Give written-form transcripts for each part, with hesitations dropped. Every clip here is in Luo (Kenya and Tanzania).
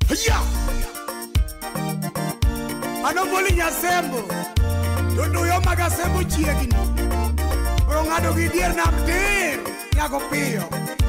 Ya Ano moli nyasembo Dodo yo magasembo chiegini Bro ngado gidier namdir Nyago piyo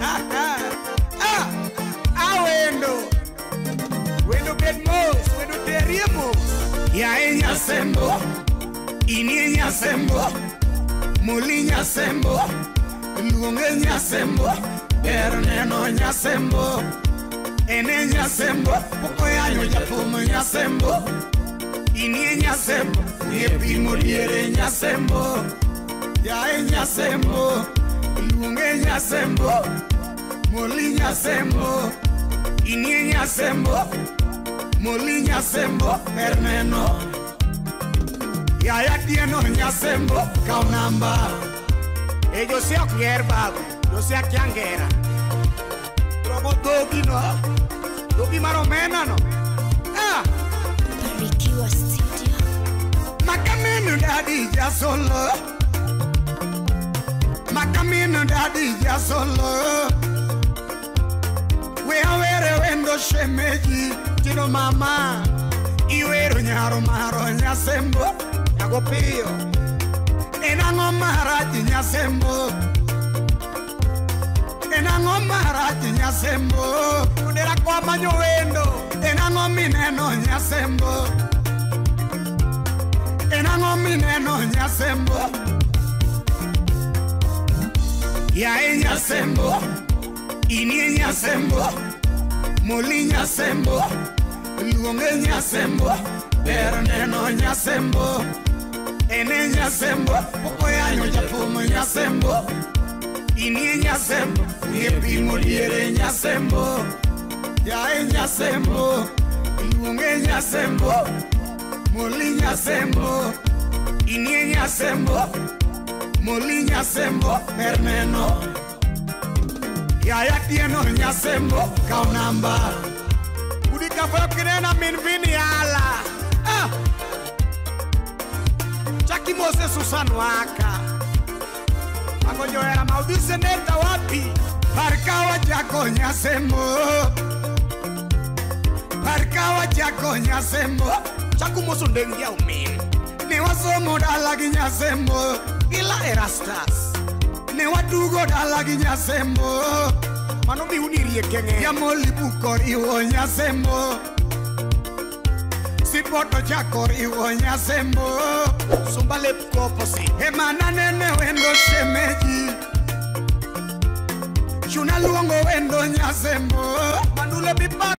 Wendo bed mos Wendo terie mos Ya nyasembo Ini nyasembo Moli nyasembo Luonge nyasembo Erneno nyasembo Ene nyasembo Poko yanyo japumo nyasembo Ini nyasembo Yepimo diere nyasembo Ya nyasembo Luonge nyasembo Moli nyasembo Ini nyasembo Moli nyasembo Erneno Ya tieno nyasembo Kau namba yo sé quier bago Yo sé aquí angera Como Dogi no Dogi maromena no Barikiwa Studio Makamino daddy ya solo Makamino daddy ya solo We awere wendo shemeji Tino mama Iwero nyaro maro nyasembo Nyago piyo Enango maraji nyasembo Enango maraji nyasembo Kudera kwa manyo wendo Enango mineno nyasembo Enango mineno nyasembo Ya nyasembo Ini nyasembo Moli nyasembo Luonge nyasembo Erneno nyasembo Ene nyasembo Poko yanyo japumo nyasembo Ini nyasembo Yepimo diere nyasembo Ya nyasembo Luonge nyasembo Moli nyasembo Ini nyasembo Moli nyasembo Erneno Ya tieno nyasembo Kau namba Udika fo kinena min vini ala Chaki Mose Susano waka Magonyo era maudise neta wapi Parkawa jako nyasembo Parkawa jako nyasembo Chaku moso ndengia umin Ne wasomo dalagi nyasembo Ila erastas Ne wadugo dalagi nyasembo Mano mi unirie kenge Ya moli bukori wo nyasembo Sipoto chakori wo nyasembo Sumbale koposi Emana nene wendo shemeji Shuna luongo wendo nyasembo Manule bipa